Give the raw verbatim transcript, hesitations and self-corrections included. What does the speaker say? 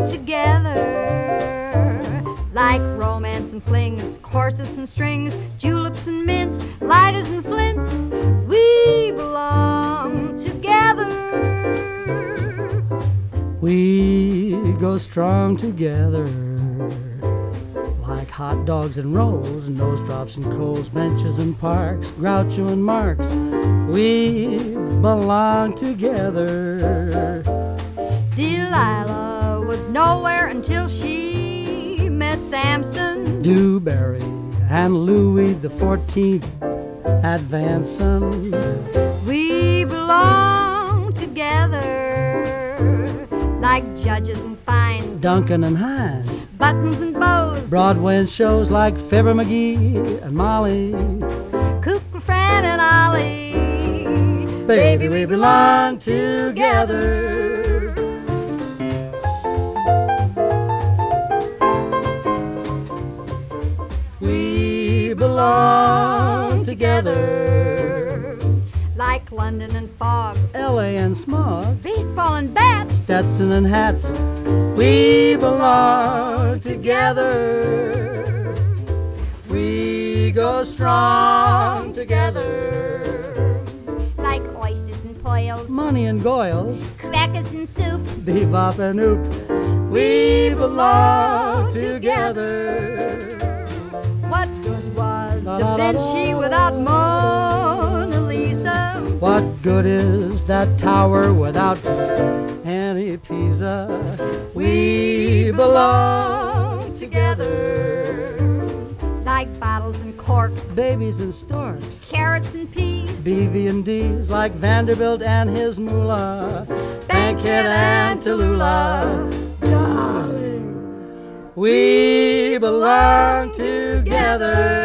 together. Like romance and flings, corsets and strings, juleps and mints, lighters and flints, we belong together. We go strong together. Like hot dogs and rolls, nose drops and coals, benches and parks, Groucho and Marx, we belong together. Delilah was nowhere until she met Samson, Dewberry and Louis the Fourteenth at Vanson. We belong together. Like judges and fines, Duncan and Hines, buttons and bows, Broadway and shows like Fibber McGee and Molly, Cooper, Fran and Ollie. Baby, we belong together. We belong together. Like London and fog, L A and smog, baseball and bats, Stetson and hats, we belong together. We go strong together. like oysters and poils, Money and goils, crackers and soup, bebop and oop, we belong together. What good was Da Vinci without Mona Lisa? What good is that tower without Annie Pisa? We belong together. Like bottles and corks, Babies and storks, carrots and peas, B V and D's like Vanderbilt and his moolah, Bankhead and Tallulah. Darling, we belong together.